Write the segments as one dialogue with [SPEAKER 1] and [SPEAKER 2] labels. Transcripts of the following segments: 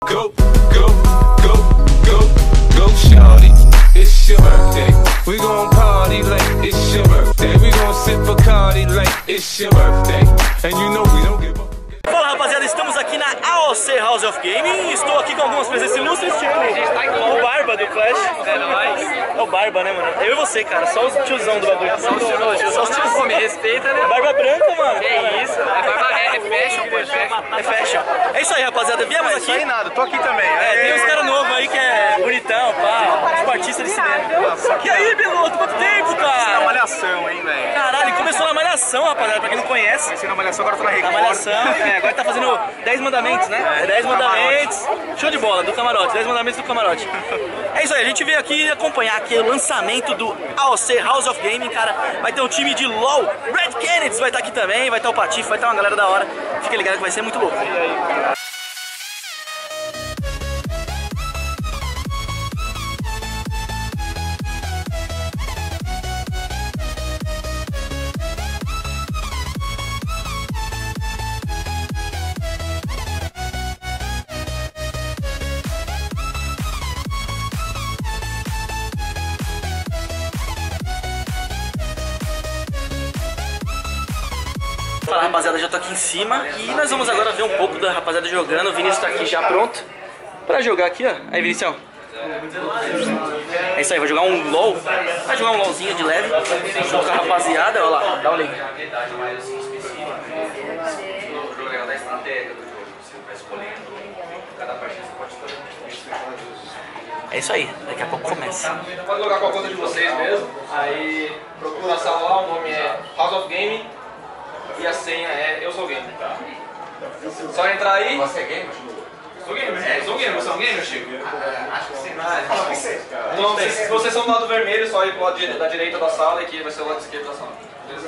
[SPEAKER 1] Go, go, go, go, go, shawty. It's your birthday. We gon' party like it's your birthday. We gon' sip Bacardi like it's your birthday. And you know we don't give up.
[SPEAKER 2] Fala rapaziada, estamos aqui na AOC House of Gaming. Estou aqui com algumas presenças ilustres, tipo o Barba do Clash. É o Barba, né, mano? Eu e você, cara, só os tiozão do bagulho. Só os tiozão.
[SPEAKER 3] Me respeita, né?
[SPEAKER 2] Barba branca, mano.
[SPEAKER 3] Que isso? É fashion, pô,
[SPEAKER 2] é fashion. É isso aí, rapaziada, viemos aqui.
[SPEAKER 4] Não nada, tô aqui também.
[SPEAKER 2] Tem uns caras novos aí que é bonitão, pá, tipo artista de cinema. E aí, Biloto, quanto tempo, cara?
[SPEAKER 4] Na Malhação, hein, velho?
[SPEAKER 2] Caralho, começou na Malhação, rapaziada, pra quem não conhece.
[SPEAKER 4] Comecei na Malhação, agora tô na Record.
[SPEAKER 2] Na Malhação, agora tá fazendo 10 mandamentos, né? 10 mandamentos. Show de bola, do camarote, 10 mandamentos do camarote. É isso aí, a gente veio aqui acompanhar aqui o lançamento do AOC House of Gaming, cara. Vai ter um time de LoL, Red Kennedy vai estar aqui também, vai estar o Patife, vai estar uma galera da hora. Fica ligado que vai ser muito louco. Fala rapaziada, já tô aqui em cima e nós vamos agora ver um pouco da rapaziada jogando. O Vinícius tá aqui já pronto pra jogar aqui, ó. Aí, Vinicião. É isso aí, vai jogar um LOL. Vai jogar um LOLzinho de leve junto com a rapaziada, ó lá, dá um link. É isso aí, daqui a pouco começa.
[SPEAKER 3] Pode logar com a conta de vocês mesmo. Aí procura a sala lá, o nome é House of Gaming. E a senha é Eu Sou Gamer. Só entrar aí.
[SPEAKER 4] Você é gamer?
[SPEAKER 3] Sou gamer, sou gamer. Você é um gamer, Chico?
[SPEAKER 4] Acho que sim.
[SPEAKER 3] Não, se vocês são do lado vermelho, só ir pro lado da direita da sala e aqui vai ser o lado esquerdo da sala. Beleza?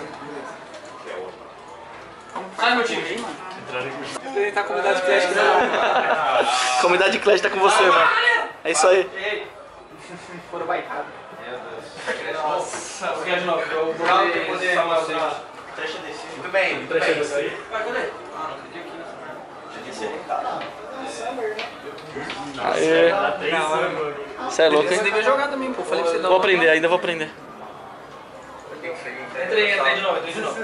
[SPEAKER 3] Sai meu time.
[SPEAKER 2] Tá com a comunidade Clash aqui, não. Comunidade Clash tá com você, mano. É isso aí.
[SPEAKER 3] Foram baitados. Meu Deus. Nossa, vou ganhar de novo. Eu vou poder trecha desse.
[SPEAKER 4] Muito bem, muito bem.
[SPEAKER 3] Vai, cadê? Ah, não acredito aqui.
[SPEAKER 2] Aê. Você é louco, hein?
[SPEAKER 3] Você devia jogar também, pô. Falei pra você dar.
[SPEAKER 2] Vou aprender, ainda vou aprender.
[SPEAKER 3] Entrei de novo, entrei de novo.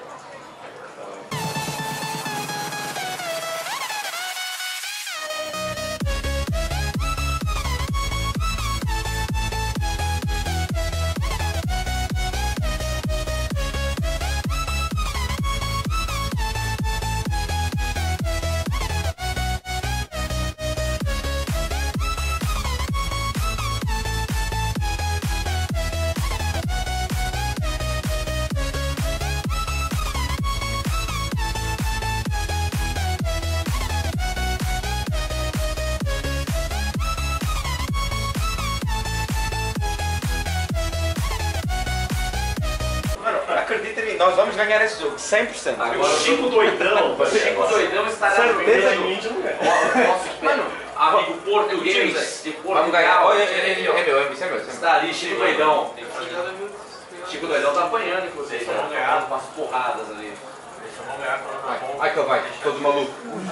[SPEAKER 4] Acredita em mim, nós vamos ganhar esse jogo, 100%.
[SPEAKER 3] Agora, Chico doidão. Chico doidão estará
[SPEAKER 4] Certeza
[SPEAKER 3] no vídeo. Mano, amigo português de Portugal.
[SPEAKER 4] Vamos ganhar, olha, é meu.
[SPEAKER 3] Está ali, Chico doidão. Chico doidão tá apanhando, inclusive. Vamos ganhar umas porradas ali.
[SPEAKER 4] Ai que vai, todo maluco.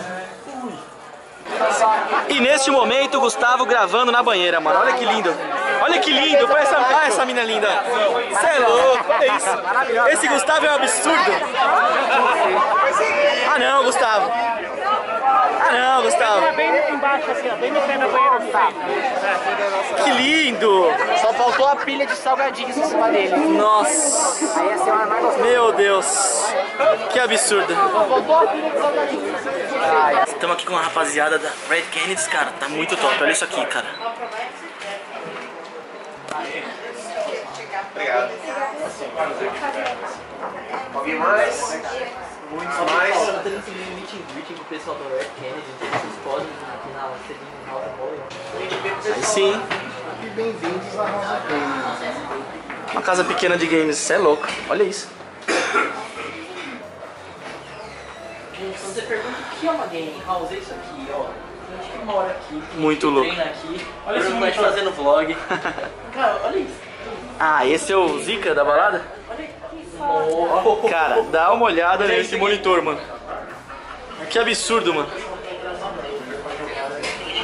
[SPEAKER 2] E neste momento, o Gustavo gravando na banheira, mano. Olha que lindo. Olha que lindo. Olha essa mina linda. Você é louco. Olha isso. Esse Gustavo é um absurdo. Ah, não, Gustavo. Ah, não, Gustavo.
[SPEAKER 5] Bem embaixo, assim, ó, bem no pé da banheira do Gustavo.
[SPEAKER 2] Que lindo.
[SPEAKER 5] Só faltou a pilha de salgadinhos em cima dele.
[SPEAKER 2] Nossa.
[SPEAKER 5] Aí ia ser uma mais gostosa.
[SPEAKER 2] Meu Deus. Que absurdo.
[SPEAKER 5] Só faltou a pilha de salgadinhos.
[SPEAKER 2] Estamos aqui com a rapaziada da Red Kennedy, cara. Tá muito top. Olha isso aqui, cara.
[SPEAKER 4] Obrigado. Alguém mais? Muitos mais.
[SPEAKER 6] O pessoal do Red Kennedy, vocês podem aqui na House.
[SPEAKER 2] Aí sim.
[SPEAKER 7] E bem-vindos à House of Gaming.
[SPEAKER 2] Uma casa pequena de games. Você é louco. Olha isso.
[SPEAKER 6] Gente, quando você pergunta o que é uma game house, é isso aqui, ó. Tem gente que mora aqui, tem
[SPEAKER 2] Muito
[SPEAKER 6] gente que
[SPEAKER 2] louco.
[SPEAKER 6] treina aqui, olha esse monitor fazendo vlog. Cara, olha isso.
[SPEAKER 2] Ah, esse é o Zika da balada? Cara, dá uma olhada nesse monitor, mano. Que absurdo, mano.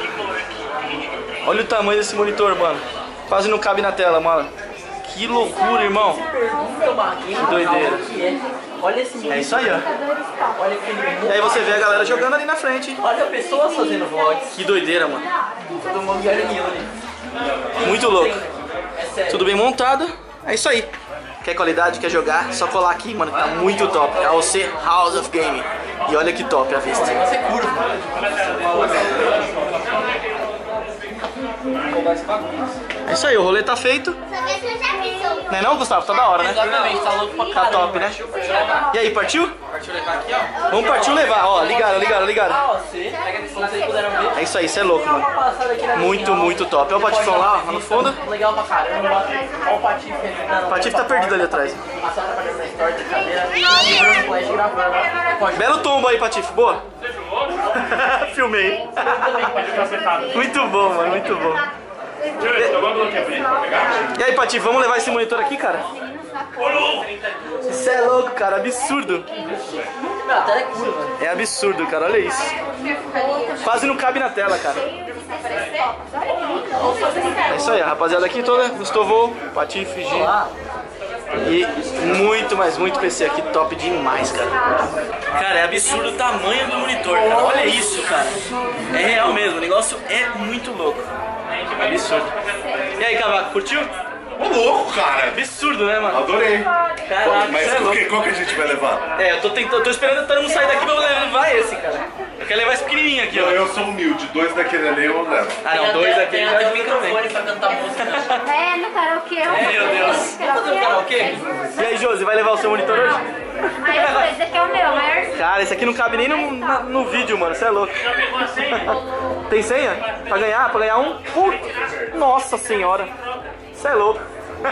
[SPEAKER 2] Olha o tamanho desse monitor, mano. Quase não cabe na tela, mano. Que loucura, irmão.
[SPEAKER 6] Que
[SPEAKER 2] doideira.
[SPEAKER 6] Olha esse menino.
[SPEAKER 2] É isso aí, ó.
[SPEAKER 6] Olha aquele
[SPEAKER 2] E aí você vê a galera jogando ali na frente.
[SPEAKER 6] Olha pessoas fazendo vlogs.
[SPEAKER 2] Que doideira, mano.
[SPEAKER 6] Todo mundo olha aquilo ali.
[SPEAKER 2] Muito louco.
[SPEAKER 6] É sério.
[SPEAKER 2] Tudo bem montado. É isso aí. Quer qualidade, quer jogar? Só colar aqui, mano. Tá muito top. É AOC House of Gaming. E olha que top a vista.
[SPEAKER 6] Você curva.
[SPEAKER 2] É isso aí, o rolê tá feito. Não é não, Gustavo? Tá da hora, né?
[SPEAKER 6] Exatamente, tá louco pra
[SPEAKER 2] Tá
[SPEAKER 6] caramba.
[SPEAKER 2] top, né? E aí, partiu?
[SPEAKER 3] Partiu levar aqui, ó.
[SPEAKER 2] Vamos partir levar, ó. Ligaram.
[SPEAKER 6] Ah, você, como vocês puderam ver.
[SPEAKER 2] É isso aí, cê é louco, mano.
[SPEAKER 6] Passada aqui na
[SPEAKER 2] Muito,
[SPEAKER 6] região.
[SPEAKER 2] muito top. Olha o Patifão lá, ó, no fundo.
[SPEAKER 6] Legal pra caramba. Olha o Patife ali.
[SPEAKER 2] O Patife tá perdido ali atrás.
[SPEAKER 6] Passando trabalhando na história da cadeira. E o Bruno Flash gravando. Pode
[SPEAKER 2] Belo tombo aí, Patife. Boa? Filmei. Muito bom, mano. Muito bom. E aí, Patife, vamos levar esse monitor aqui, cara? Isso é louco, cara. Absurdo.
[SPEAKER 6] Meu, a tela é curva.
[SPEAKER 2] É absurdo, cara. Olha isso. Quase não cabe na tela, cara. É isso aí, a rapaziada aqui toda. Gustavo, Patife, G. E muito, mas muito PC aqui, top demais, cara. Cara, é absurdo o tamanho do monitor, cara. Olha isso, cara. É real mesmo, o negócio é muito louco. Absurdo. E aí, Cavaco, curtiu?
[SPEAKER 8] Ô louco, cara!
[SPEAKER 2] Absurdo, né, mano?
[SPEAKER 8] Adorei!
[SPEAKER 2] Caraca,
[SPEAKER 8] Mas
[SPEAKER 2] você é louco.
[SPEAKER 8] qual que a gente vai levar?
[SPEAKER 2] É, eu tô esperando todo mundo sair daqui pra levar esse, cara. Eu quero levar esse pequenininho aqui, ó.
[SPEAKER 8] Eu sou humilde, 2 daquele ali eu levo.
[SPEAKER 2] Ah, não, 2 aqui
[SPEAKER 6] Tem
[SPEAKER 2] já
[SPEAKER 6] até
[SPEAKER 2] é
[SPEAKER 6] o microfone pra cantar música.
[SPEAKER 5] É, no karaokê.
[SPEAKER 2] Meu Deus.
[SPEAKER 6] Fazer um karaokê?
[SPEAKER 2] E aí, Josi, vai levar o seu monitor hoje?
[SPEAKER 5] Aí eu falei, esse aqui é o meu, maior.
[SPEAKER 2] Cara, esse aqui não cabe nem no vídeo, mano. Você é louco. Tem senha? Pra ganhar um? Nossa senhora. Você é louco.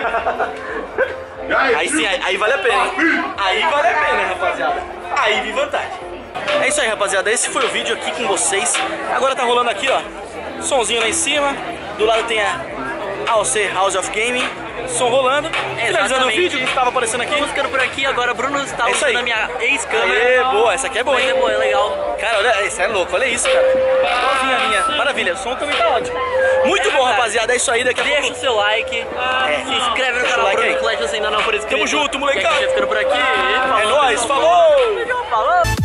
[SPEAKER 2] Aí sim, aí vale a pena, hein? Aí vale a pena, rapaziada. Aí vi vantagem. É isso aí, rapaziada. Esse foi o vídeo aqui com vocês. Agora tá rolando aqui, ó. Somzinho lá em cima. Do lado tem a AOC House of Gaming. Som rolando. Finalizando o vídeo que estava aparecendo aqui.
[SPEAKER 6] Vamos ficando por aqui. Agora Bruno está
[SPEAKER 2] É isso aí.
[SPEAKER 6] usando a minha ex-câmera.
[SPEAKER 2] Aê, boa. Essa aqui é boa,
[SPEAKER 6] Mas
[SPEAKER 2] hein?
[SPEAKER 6] é boa, é legal.
[SPEAKER 2] Cara, olha, isso é louco, olha isso, cara. Igualzinha a minha. Maravilha, o som também tá ótimo. Muito bom, rapaziada. É isso aí, daqui a
[SPEAKER 6] Deixa
[SPEAKER 2] pouco.
[SPEAKER 6] o seu like. Se inscreve no
[SPEAKER 2] Deixa o
[SPEAKER 6] canal
[SPEAKER 2] like
[SPEAKER 6] Bruno
[SPEAKER 2] aí.
[SPEAKER 6] Flash se você ainda não for inscrito.
[SPEAKER 2] Tamo junto, molecada.
[SPEAKER 6] E a gente vai ficando por aqui.
[SPEAKER 2] É nóis, falou!
[SPEAKER 6] Falou!